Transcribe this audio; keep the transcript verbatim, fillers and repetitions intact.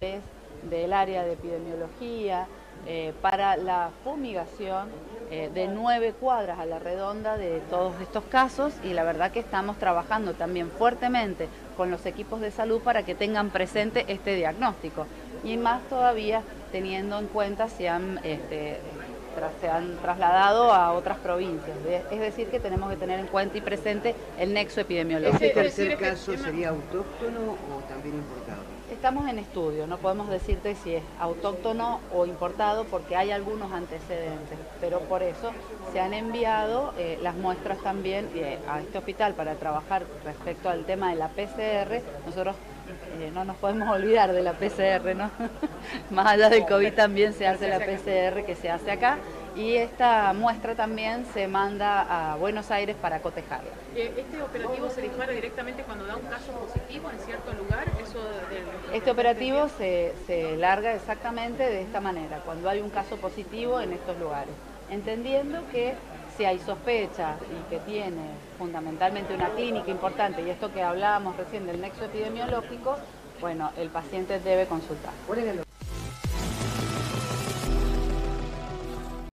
través del área de epidemiología, eh, para la fumigación eh, de nueve cuadras a la redonda de todos estos casos, y la verdad que estamos trabajando también fuertemente con los equipos de salud para que tengan presente este diagnóstico, y más todavía teniendo en cuenta si han, este, tras, se han trasladado a otras provincias. Es decir, que tenemos que tener en cuenta y presente el nexo epidemiológico. ¿Ese tercer caso sería autóctono o también importado? Estamos en estudio, no podemos decirte si es autóctono o importado porque hay algunos antecedentes, pero por eso se han enviado eh, las muestras también eh, a este hospital para trabajar respecto al tema de la P C R. Nosotros eh, no nos podemos olvidar de la P C R, ¿no? Más allá del COVID también se hace la P C R que se hace acá, y esta muestra también se manda a Buenos Aires para cotejarla. ¿Este operativo se dispara directamente cuando da un caso positivo en cierto lugar? Eso de, de, Este operativo se, se larga exactamente de esta manera, cuando hay un caso positivo en estos lugares, entendiendo que si hay sospecha y que tiene fundamentalmente una clínica importante, y esto que hablábamos recién del nexo epidemiológico, bueno, el paciente debe consultar.